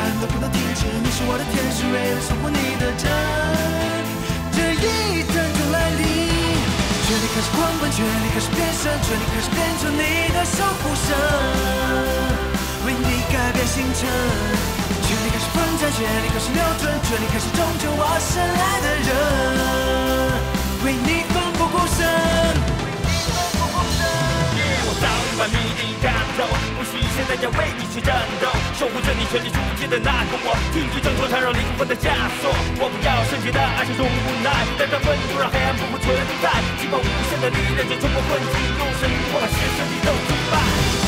都不能停止。你是我的天使，为了守护你的真。这一阵阵来临，权力开始狂奔，权力开始变身，权力开始变成你的守护神，为你改变星辰。权力开始奋战，权力开始瞄准，权力开始拯救我深爱的人，为你奋不顾身。 我早已把谜底看透，不需现在要为你去战斗，守护着你全力出击的那个我，挺举挣脱缠绕灵魂的枷锁。我不要圣洁的爱，是种无奈，带着愤怒让黑暗不复存在，激发无限的力量，就冲破困境，用神力我把邪神力都击败。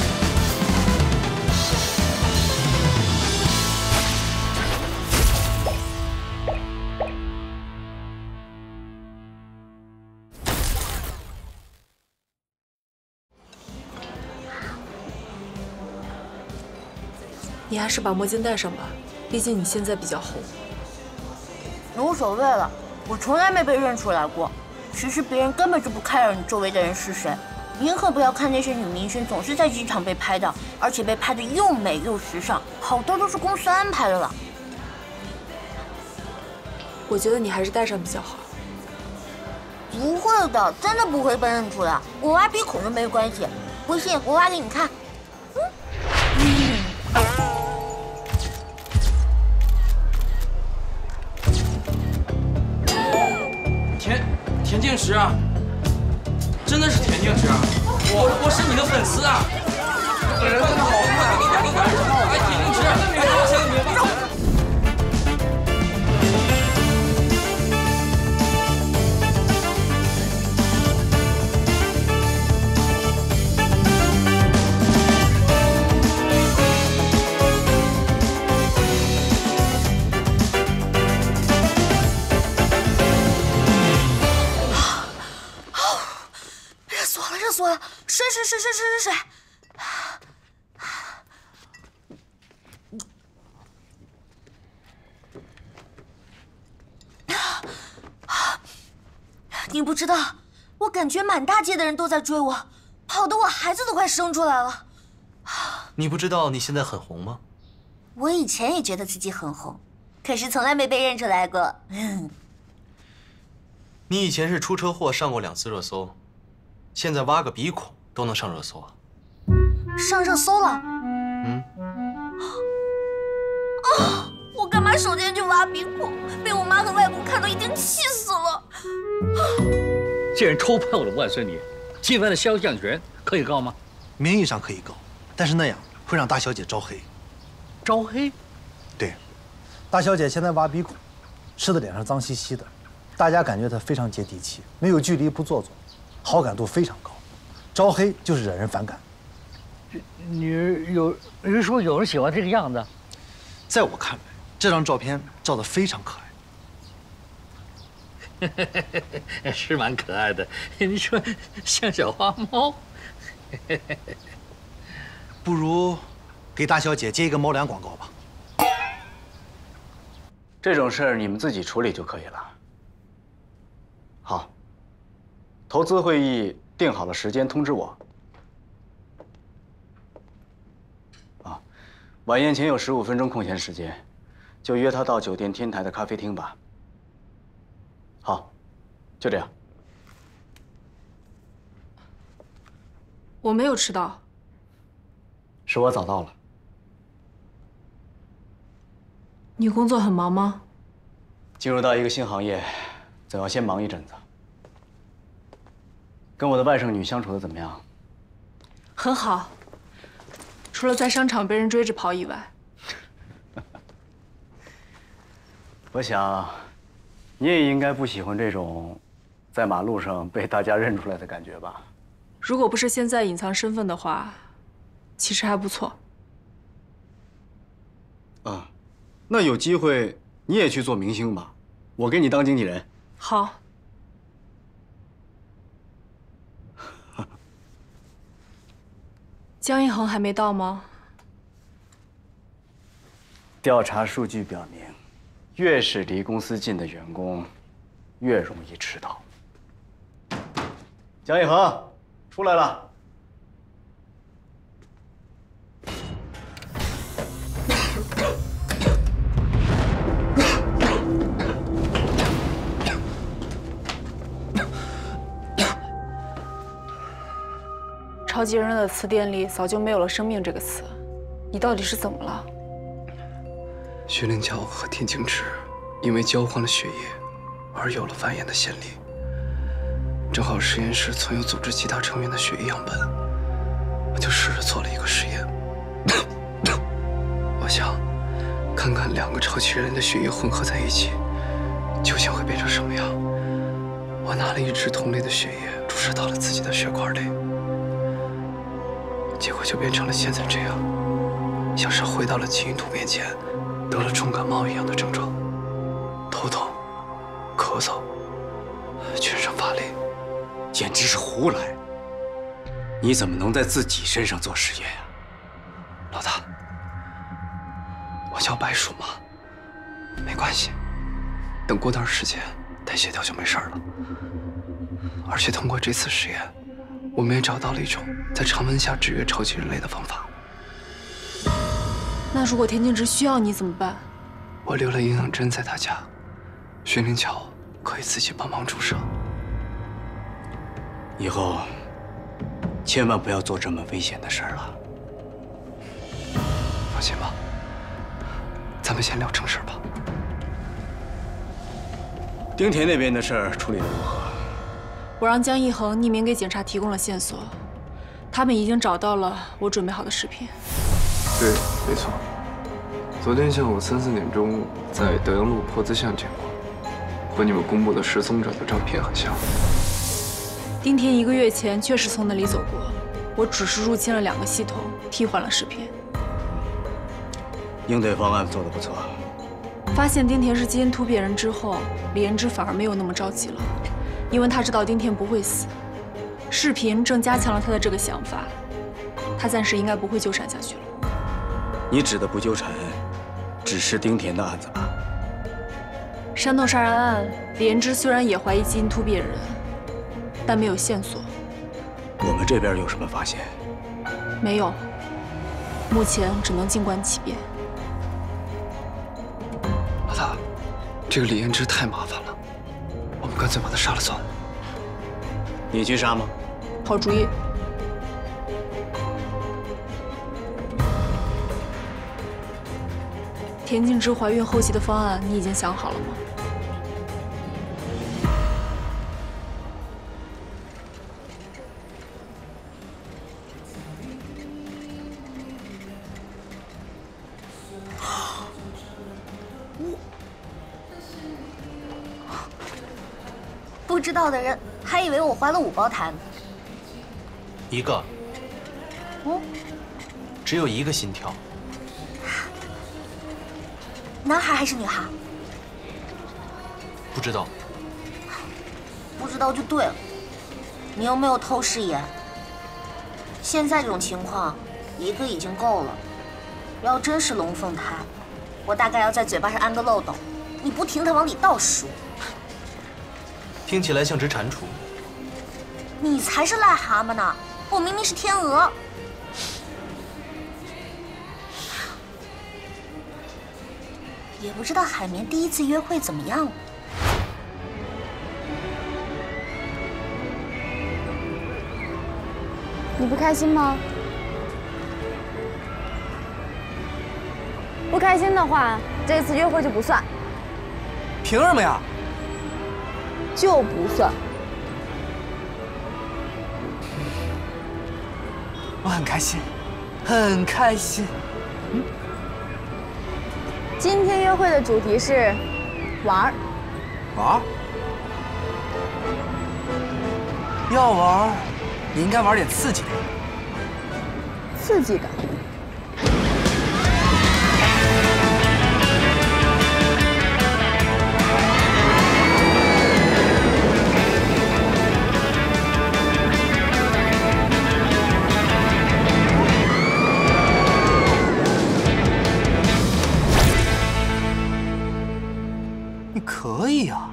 你还是把墨镜戴上吧，毕竟你现在比较红。 无所谓了，我从来没被认出来过。其实别人根本就不 care 你周围的人是谁。您可不要看那些女明星总是在机场被拍到，而且被拍得又美又时尚，好多都是公司安排的了。 我觉得你还是戴上比较好。 不会的，真的不会被认出来。我挖鼻孔都没关系，不信我挖给你看。 田径石啊，真的是田径石啊！我是你的粉丝啊！这人真的好快，哎，田径石，哎，我签个名吧。 水！你不知道，我感觉满大街的人都在追我，跑得我孩子都快生出来了。 你不知道你现在很红吗？ 我以前也觉得自己很红，可是从来没被认出来过。 你以前是出车祸上过2次热搜，现在挖个鼻孔都能上热搜啊！ 上热搜了？我干嘛首先去挖鼻孔？被我妈和外公看到，一定气死了。 既然偷拍我的外孙女，侵犯了肖像权，可以告吗？ 名义上可以告，但是那样会让大小姐招黑。 招黑？ 对，大小姐现在挖鼻孔，吃的脸上脏兮兮的，大家感觉她非常接地气，没有距离不做作，好感度非常高。招黑就是惹人反感。 有人说有人喜欢这个样子， 在我看来，这张照片照得非常可爱。是蛮可爱的，你说像小花猫。 不如给大小姐接一个猫粮广告吧。 这种事儿你们自己处理就可以了。好，投资会议定好了时间通知我。晚宴前有15分钟空闲时间，就约他到酒店天台的咖啡厅吧。好，就这样。 我没有迟到， 是我早到了。 你工作很忙吗？ 进入到一个新行业，总要先忙一阵子。跟我的外甥女相处的怎么样？ 很好。除了在商场被人追着跑以外， 我想，你也应该不喜欢这种在马路上被大家认出来的感觉吧？ 如果不是现在隐藏身份的话，其实还不错。 啊，那有机会你也去做明星吧，我给你当经纪人。 好。江一恒还没到吗？ 调查数据表明，越是离公司近的员工，越容易迟到。江一恒，出来了。 超级人类的词典里早就没有了“生命”这个词，你到底是怎么了？ 薛灵桥和田径之因为交换了血液，而有了繁衍的先例。正好实验室存有组织其他成员的血液样本，我就试着做了一个实验。我想看看2个超级人类的血液混合在一起，究竟会变成什么样。我拿了1支同类的血液注射到了自己的血管里，结果就变成了现在这样，像是回到了基因突变前，得了重感冒一样的症状，头痛、咳嗽、全身乏力， 简直是胡来！你怎么能在自己身上做实验呀？ 老大，我叫白鼠嘛，没关系，等过段时间代谢掉就没事了。而且通过这次实验，我们也找到了一种在常温下制约超级人类的方法。 那如果田径之需要你怎么办？ 我留了营养针在他家，薛灵桥可以自己帮忙注射。 以后千万不要做这么危险的事儿了。 放心吧，咱们先聊正事吧。 丁田那边的事儿处理得如何？ 我让江一恒匿名给警察提供了线索，他们已经找到了我准备好的视频。 对，没错。昨天下午3、4点钟在德阳路坡子巷见过，和你们公布的失踪者的照片很像。 丁田1个月前确实从那里走过，我只是入侵了2个系统，替换了视频。 应对方案做得不错。 发现丁田是基因突变人之后，李延之反而没有那么着急了，因为他知道丁田不会死。视频正加强了他的这个想法，他暂时应该不会纠缠下去了。 你指的不纠缠，只是丁田的案子吧？ 山洞杀人案，李延之虽然也怀疑基因突变人，但没有线索。 我们这边有什么发现？ 没有，目前只能静观其变。 老大，这个李延之太麻烦了，我们干脆把他杀了算了。 你去杀吗？ 好主意。田径之怀孕后期的方案，你已经想好了吗？ 不知道的人还以为我怀了5胞胎呢。 1个。 哦， 只有1个心跳。 男孩还是女孩？ 不知道。 不知道就对了。你又没有透视眼。现在这种情况，1个已经够了。要真是龙凤胎，我大概要在嘴巴上安个漏斗，你不停地往里倒食物。 听起来像只蟾蜍。 你才是癞蛤蟆呢！我明明是天鹅。也不知道海绵第1次约会怎么样了。 你不开心吗？不开心的话，这次约会就不算。 凭什么呀？ 就不算。 我很开心，很开心。 今天约会的主题是玩儿。 玩儿？要玩儿，你应该玩点刺激的。 刺激的。 可以呀！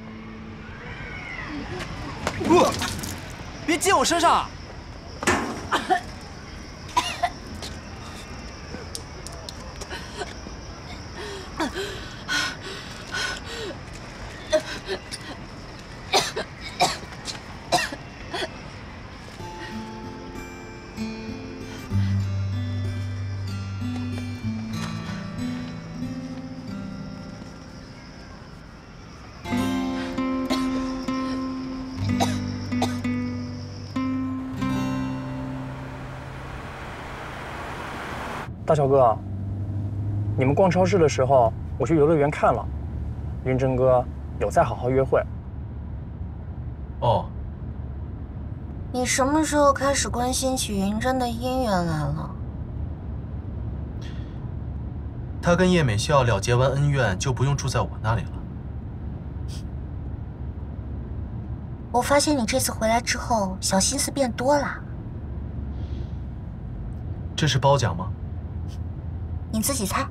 别接我身上！ 大小哥，你们逛超市的时候，我去游乐园看了，云真哥有在好好约会。 哦。 你什么时候开始关心起云真的姻缘来了？ 他跟叶美笑了结完恩怨，就不用住在我那里了。 我发现你这次回来之后，小心思变多了。 这是褒奖吗？ 你自己猜。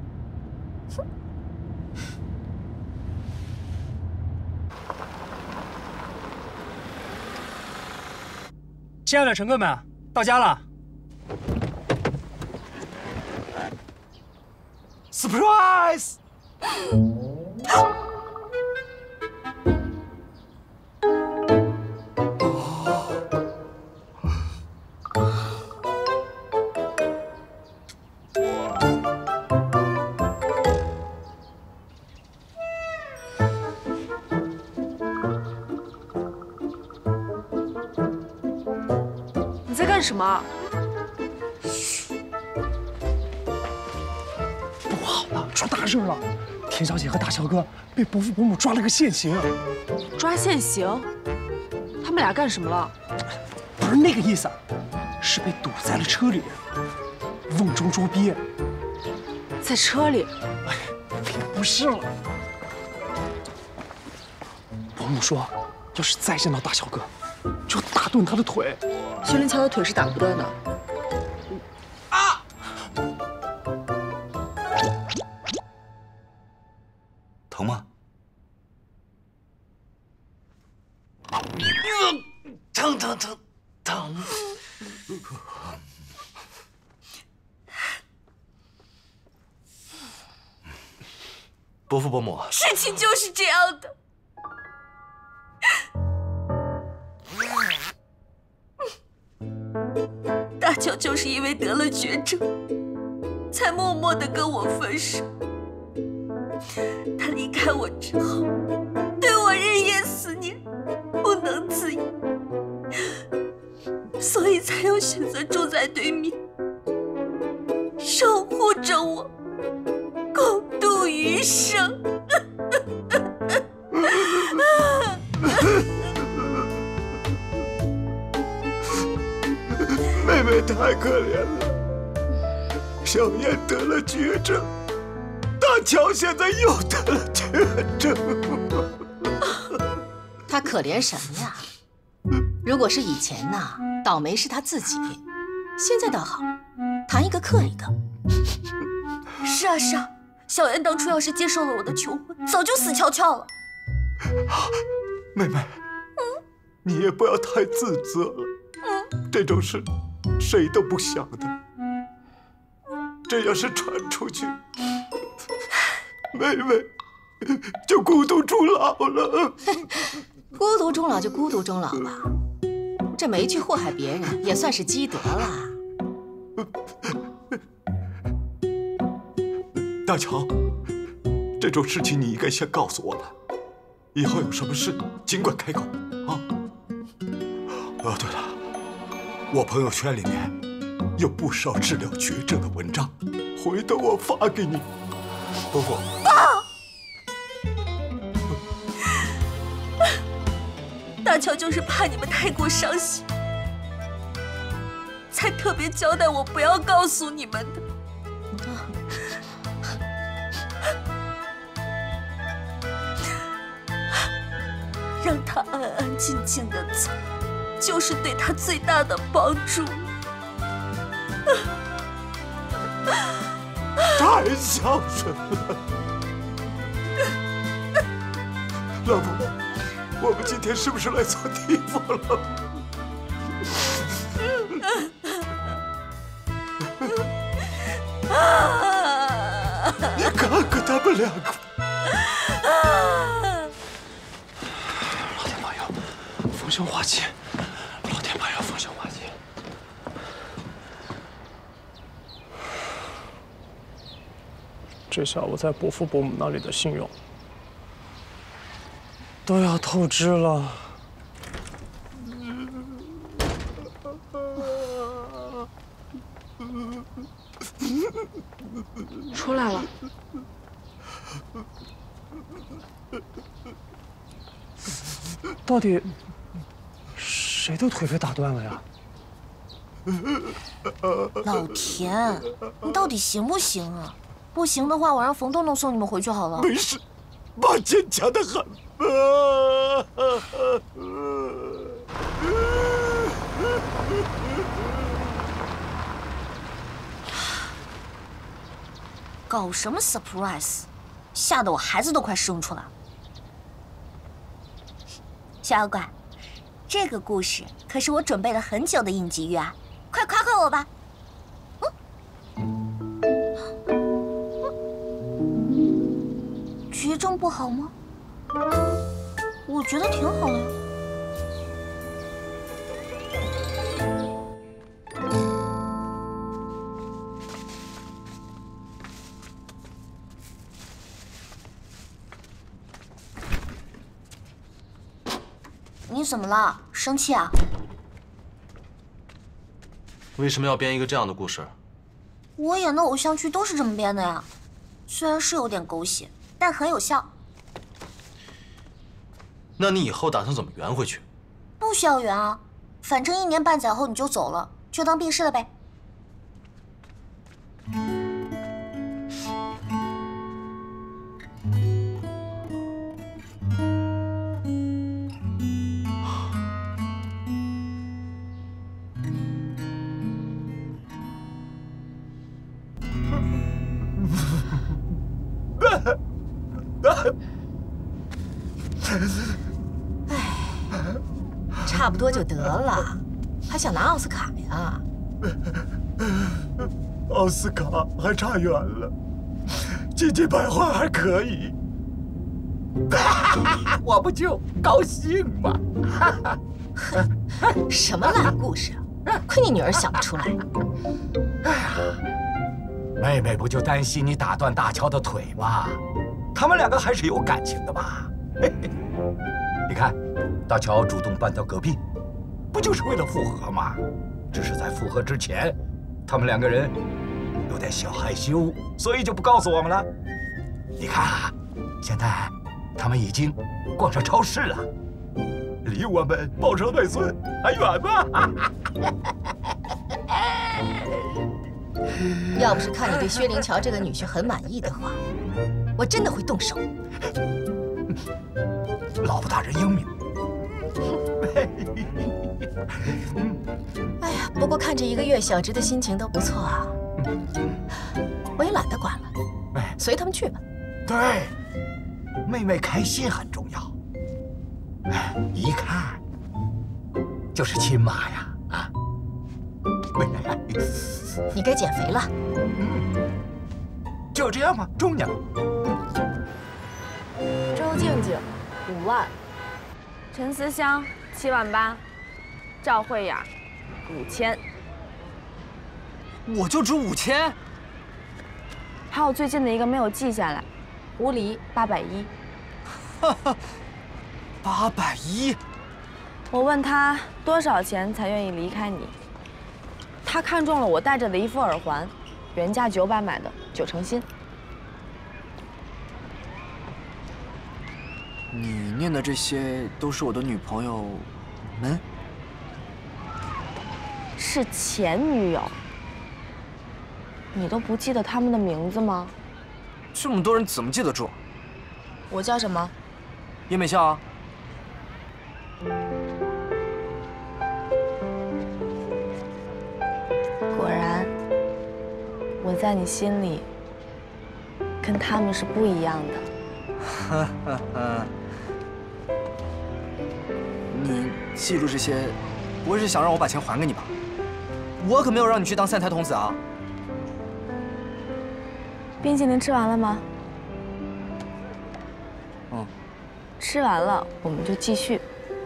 亲爱的乘客们，到家了。Surprise！ 你在干什么？ 不好了，出大事了！田小姐和大小哥被伯父伯母抓了个现行。 抓现行？他们俩干什么了？ 不是那个意思，是被堵在了车里，瓮中捉鳖。 在车里？ 哎，也不是了。伯母说，要是再见到大小哥，就打断他的腿。 薛林桥的腿是打不断的。 啊！ 疼吗？ 疼！伯父伯母， 事情就是这样的。大乔就是因为得了绝症，才默默地跟我分手。他离开我之后，对我日夜思念，不能自已，所以才要选择住在对面，守护着我，共度余生。 妹妹太可怜了，小燕得了绝症，大乔现在又得了绝症。 他可怜什么呀？如果是以前呐，倒霉是他自己，现在倒好，谈一个克一个。 是啊是啊，小燕当初要是接受了我的求婚，早就死翘翘了。 妹妹，你也不要太自责了。这种事谁都不想的，这要是传出去，妹妹就孤独终老了。 孤独终老就孤独终老吧，这没去祸害别人，也算是积德了。 大乔，这种事情你应该先告诉我们，以后有什么事尽管开口啊。哦，对了，我朋友圈里面有不少治疗绝症的文章，回头我发给你。伯父， 爸，大乔就是怕你们太过伤心，才特别交代我不要告诉你们的。让他安安静静的走，就是对他最大的帮助。 太孝顺了，老婆，我们今天是不是来错地方了？你看看他们两个。 老天保佑，逢凶化吉！老天保佑，逢凶化吉！这下我在伯父伯母那里的信用都要透支了。 出来了。 到底谁的腿被打断了呀？ 老田，你到底行不行啊？不行的话，我让冯东东送你们回去好了。 没事，妈坚强的很。 搞什么 surprise？ 吓得我孩子都快生出来了。小妖怪，这个故事可是我准备了很久的应急预案，快夸夸我吧。绝症不好吗？我觉得挺好的呀。你怎么了？生气啊？ 为什么要编一个这样的故事？ 我演的偶像剧都是这么编的呀，虽然是有点狗血，但很有效。 那你以后打算怎么圆回去？ 不需要圆啊，反正1年半载后你就走了，就当病逝了呗。 差不多就得了，还想拿奥斯卡呀？ 奥斯卡还差远了，金鸡百花还可以。我不就高兴吗？ 什么烂故事啊！亏你女儿想不出来。 哎呀，妹妹不就担心你打断大乔的腿吗？他们2个还是有感情的嘛。你看，大乔主动搬到隔壁，不就是为了复合吗？只是在复合之前，他们2个人有点小害羞，所以就不告诉我们了。你看啊，现在他们已经逛上超市了，离我们抱上外孙还远吗？ 要不是看你对薛灵桥这个女婿很满意的话，我真的会动手。 老婆大人英明。 哎呀，不过看着1个月，小侄的心情都不错啊。我也懒得管了，随他们去吧。 对，妹妹开心很重要。一看就是亲妈呀！啊， 你该减肥了。 就这样吧，中娘。 周静静5万，陈思香7万8，赵慧雅5000。 我就值5000。 还有最近的一个没有记下来，吴离810。 哈哈，810。 我问他多少钱才愿意离开你，他看中了我戴着的一副耳环，原价900买的，9成新。 你念的这些都是我的女朋友们？ 是前女友。你都不记得他们的名字吗？ 这么多人怎么记得住？ 我叫什么？ 叶美笑啊。 果然，我在你心里跟他们是不一样的。 哈哈哈。你记住这些，不会是想让我把钱还给你吧？我可没有让你去当三台童子啊！ 冰淇淋吃完了吗？ 嗯。 吃完了，我们就继续。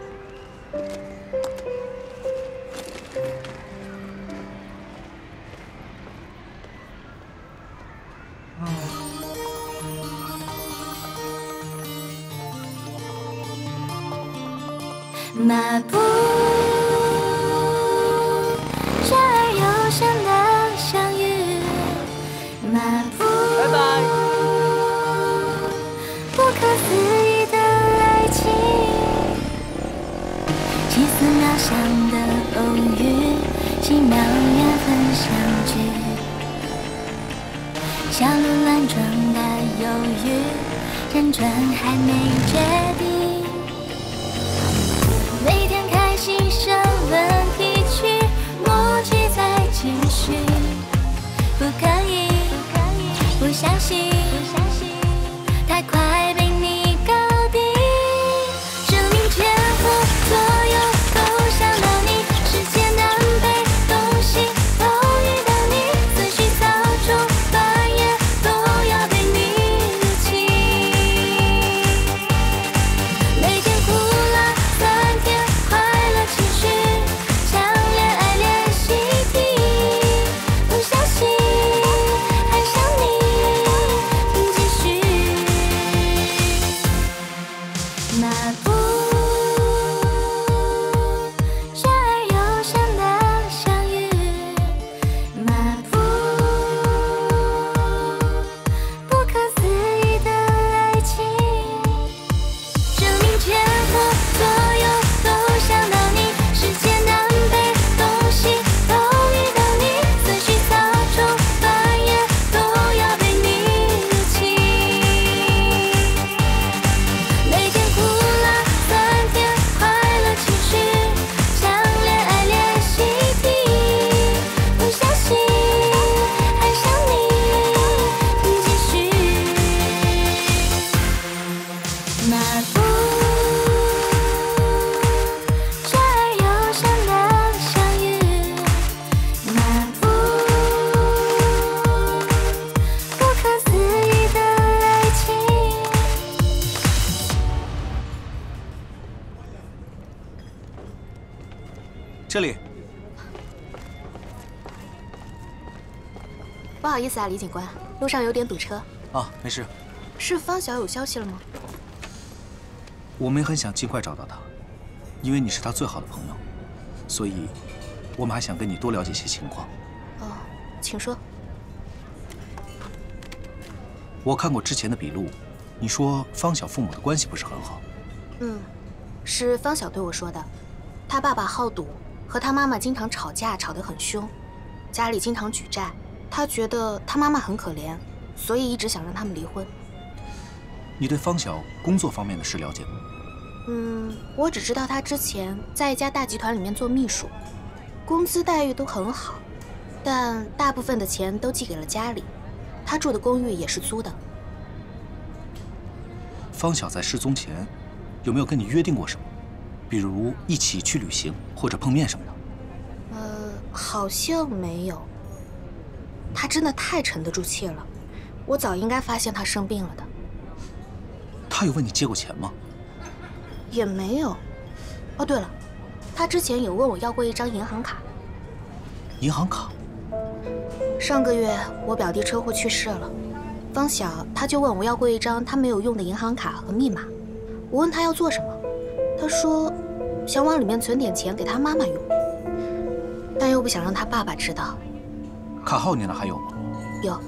马步，这儿悠闲的相遇，马拜拜。不可思议的爱情，奇思妙想的偶遇，奇妙缘分相聚，小鹿乱撞的犹豫，辗转还没决定。每天开心声问题曲，默契在继续，不可以，不相信，太快被你搞定。生命前后左右都想到你，世界南北东西都遇到你，思绪早中半夜都要被你入侵。每天苦辣酸甜快乐情绪，像恋爱练习题，不相信爱上你，继续漫步，玄而又深的相遇，漫步，不可思议的爱情。生命前后左右都想到你，世界南北东西都遇到你，思绪早中半夜都要被你入侵。每天苦辣酸甜快乐情绪，像恋爱练习题，不相信爱上你，继续漫步，玄而又深的相遇，漫步，不可思议的爱情。 这里。 不好意思啊，李警官，路上有点堵车。 啊，没事。 是方晓有消息了吗？ 我们也很想尽快找到他，因为你是他最好的朋友，所以我们还想跟你多了解些情况。 哦，请说。 我看过之前的笔录，你说方晓父母的关系不是很好。 嗯，是方晓对我说的。他爸爸好赌，和他妈妈经常吵架，吵得很凶，家里经常举债。他觉得他妈妈很可怜，所以一直想让他们离婚。 你对方晓工作方面的事了解吗？ 我只知道他之前在一家大集团里面做秘书，工资待遇都很好，但大部分的钱都寄给了家里。他住的公寓也是租的。 方晓在失踪前，有没有跟你约定过什么？比如一起去旅行或者碰面什么的？ 好像没有。他真的太沉得住气了，我早应该发现他生病了的。 他有问你借过钱吗？ 也没有。哦，对了，他之前有问我要过一张银行卡。 银行卡？ 上个月我表弟车祸去世了，方晓他就问我要过一张他没有用的银行卡和密码。我问他要做什么，他说想往里面存点钱给他妈妈用，但又不想让他爸爸知道。 卡号你那还有吗？ 有。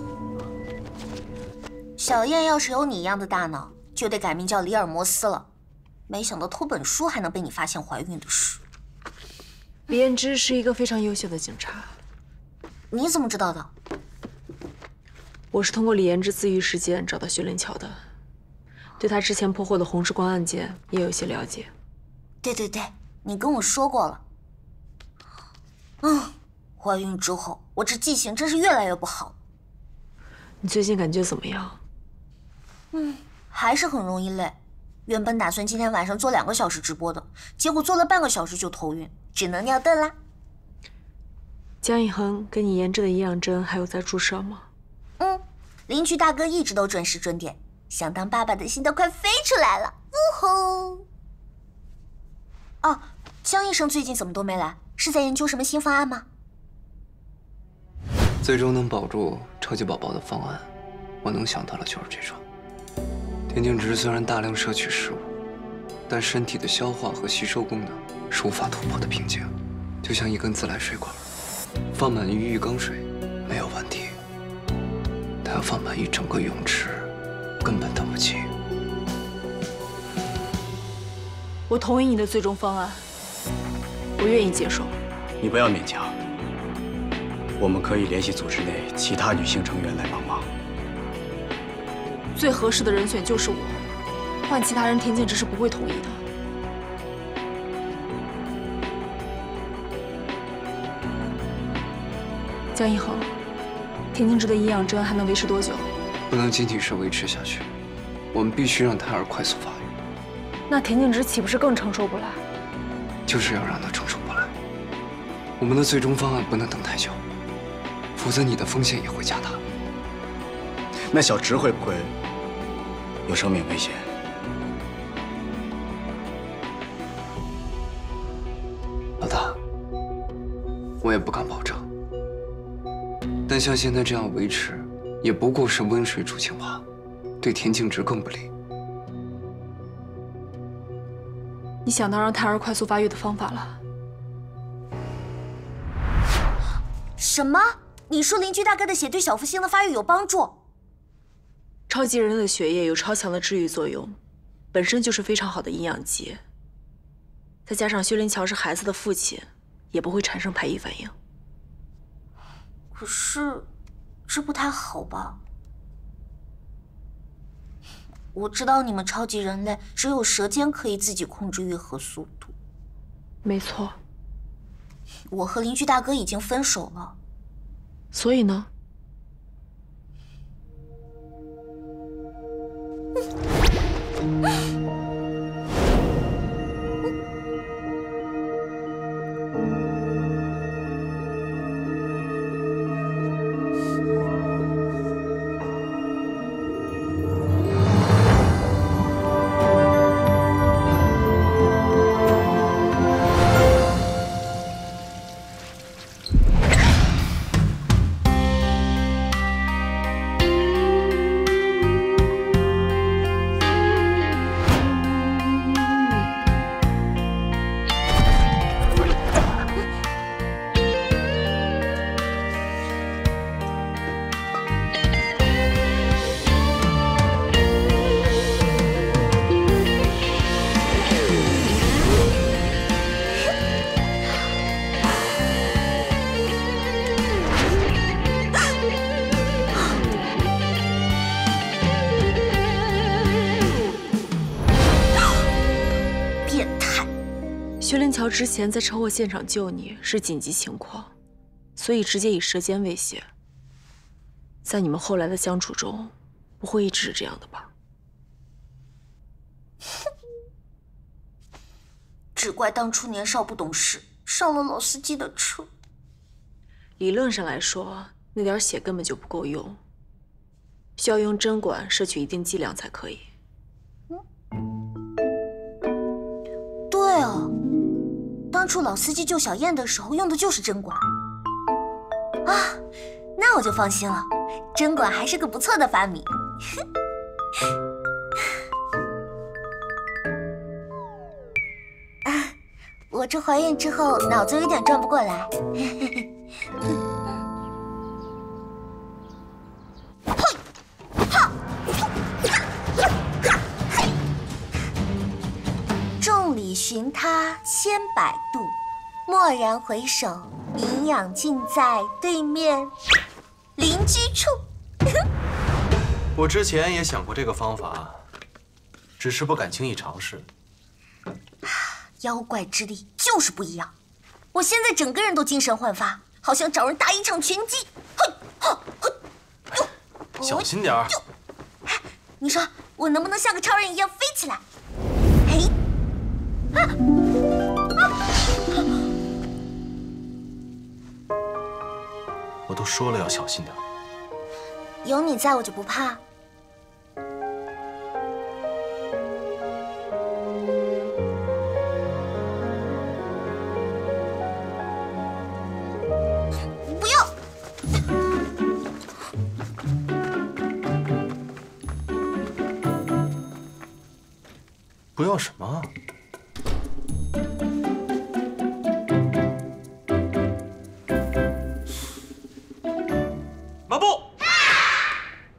小燕要是有你一样的大脑，就得改名叫里尔摩斯了。没想到偷本书还能被你发现怀孕的事。 李彦之是一个非常优秀的警察。 你怎么知道的？ 我是通过李彦之自缢事件找到薛灵桥的，对他之前破获的红之光案件也有些了解。 对，你跟我说过了。怀孕之后，我这记性真是越来越不好。 你最近感觉怎么样？ 还是很容易累。原本打算今天晚上做2个小时直播的，结果做了半个小时就头晕，只能尿遁啦。 江以恒给你研制的营养针还有在注射吗？ 邻居大哥一直都准时准点，想当爸爸的心都快飞出来了。呜吼！江医生最近怎么都没来？是在研究什么新方案吗？ 最终能保住超级宝宝的方案，我能想到的就是这种。田径值虽然大量摄取食物，但身体的消化和吸收功能是无法突破的瓶颈，就像一根自来水管，放满于浴缸水没有问题，但他放满一整个泳池，根本等不及。 我同意你的最终方案，我愿意接受。 你不要勉强，我们可以联系组织内其他女性成员来帮忙。 最合适的人选就是我，换其他人，田径之是不会同意的。江一恒，田径之的营养针还能维持多久？ 不能仅仅是维持下去，我们必须让胎儿快速发育。 那田径之岂不是更承受不来？ 就是要让他承受不来。我们的最终方案不能等太久，否则你的风险也会加大。 那小植会不会有生命危险？ 老大，我也不敢保证。但像现在这样维持，也不过是温水煮青蛙，对田径之更不利。 你想到让胎儿快速发育的方法了？ 什么？你说邻居大哥的血对小福星的发育有帮助？ 超级人类的血液有超强的治愈作用，本身就是非常好的营养剂。再加上薛林桥是孩子的父亲，也不会产生排异反应。 可是，这不太好吧？我知道你们超级人类只有舌尖可以自己控制愈合速度。 没错。 我和邻居大哥已经分手了。 所以呢？薛林桥之前在车祸现场救你是紧急情况，所以直接以舌尖威胁。在你们后来的相处中，不会一直是这样的吧？ 只怪当初年少不懂事，上了老司机的车。 理论上来说，那点血根本就不够用，需要用针管摄取一定剂量才可以。 对啊，当初老司机救小燕的时候用的就是针管。啊，那我就放心了，针管还是个不错的发明。我这怀孕之后脑子有点转不过来。众里寻他千百度，蓦然回首，营养尽在对面邻居处。 我之前也想过这个方法，只是不敢轻易尝试。 妖怪之力就是不一样，我现在整个人都精神焕发，好像找人打一场拳击。 小心点儿。 你说我能不能像个超人一样飞起来？嘿， 我都说了要小心点儿。 有你在我就不怕。 不要什么？马步！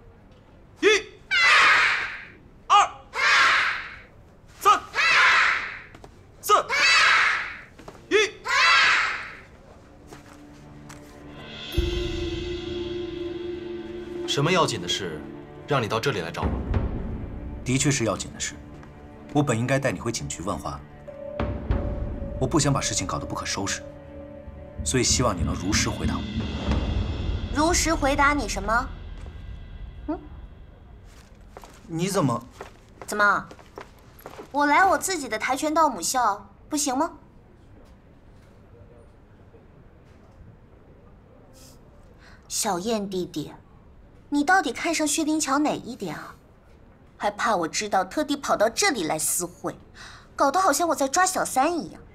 什么要紧的事，让你到这里来找我？ 的确是要紧的事。我本应该带你回警局问话，我不想把事情搞得不可收拾，所以希望你能如实回答我。 如实回答你什么？ 你怎么？ 怎么？我来我自己的跆拳道母校不行吗？小燕弟弟，你到底看上薛丁桥哪一点啊？还怕我知道，特地跑到这里来私会，搞得好像我在抓小三一样。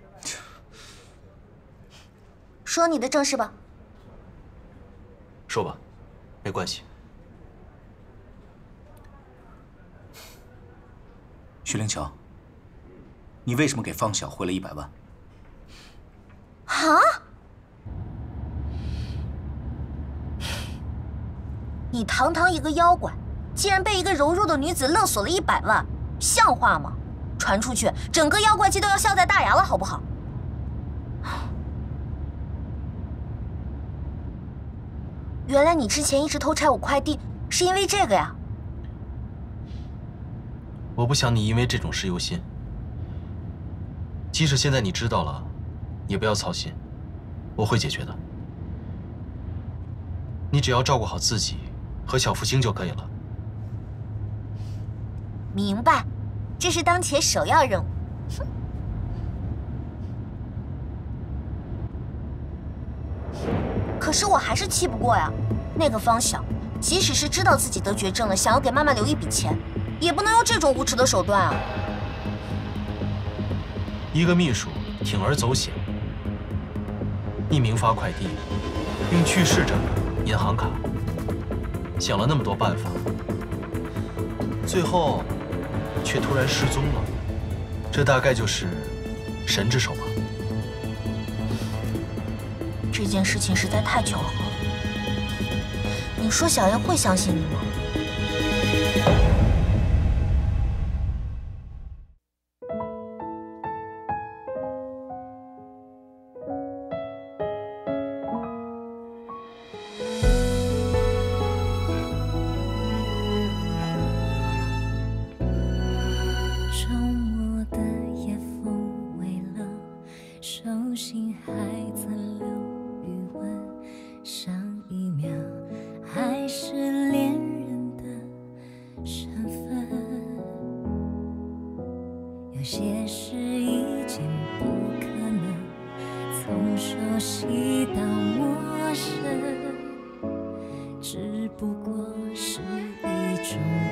说你的正事吧。 说吧，没关系。 薛灵桥，你为什么给方晓汇了100万？ 啊？你堂堂一个妖怪，竟然被一个柔弱的女子勒索了100万，像话吗？传出去，整个妖怪界都要笑在大牙了，好不好？原来你之前一直偷拆我快递，是因为这个呀？ 我不想你因为这种事忧心。即使现在你知道了，也不要操心，我会解决的。你只要照顾好自己和小福星就可以了。 明白，这是当前首要任务。可是我还是气不过呀。那个方晓，即使是知道自己得绝症了，想要给妈妈留一笔钱，也不能用这种无耻的手段啊。 一个秘书铤而走险，匿名发快递，用去世者的银行卡，想了那么多办法，最后却突然失踪了。这大概就是神之手吧。 这件事情实在太巧合了。你说小燕会相信你吗？ 周末的夜风微冷，手心还残留余温，上一秒还是恋人的身份。有些事已经不可能从熟悉到陌生，只不过是一种